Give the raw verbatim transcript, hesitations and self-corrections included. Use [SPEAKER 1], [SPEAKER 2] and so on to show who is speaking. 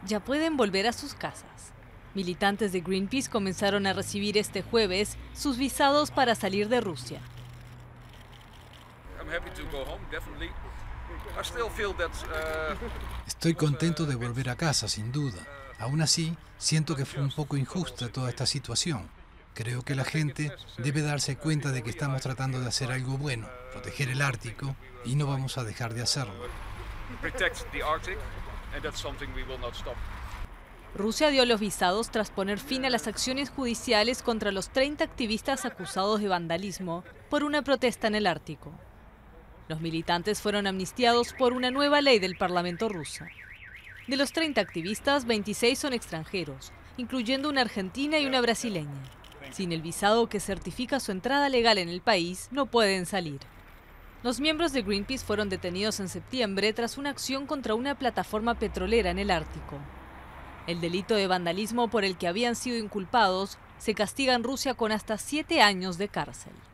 [SPEAKER 1] ya pueden volver a sus casas. Militantes de Greenpeace comenzaron a recibir este jueves sus visados para salir de Rusia.
[SPEAKER 2] Estoy contento de volver a casa, sin duda. Aún así, siento que fue un poco injusta toda esta situación. Creo que la gente debe darse cuenta de que estamos tratando de hacer algo bueno, proteger el Ártico, y no vamos a dejar de hacerlo.
[SPEAKER 1] Rusia dio los visados tras poner fin a las acciones judiciales contra los treinta activistas acusados de vandalismo por una protesta en el Ártico. Los militantes fueron amnistiados por una nueva ley del Parlamento ruso. De los treinta activistas, veintiséis son extranjeros, incluyendo una argentina y una brasileña. Sin el visado que certifica su entrada legal en el país, no pueden salir. Los miembros de Greenpeace fueron detenidos en septiembre tras una acción contra una plataforma petrolera en el Ártico. El delito de vandalismo por el que habían sido inculpados se castiga en Rusia con hasta siete años de cárcel.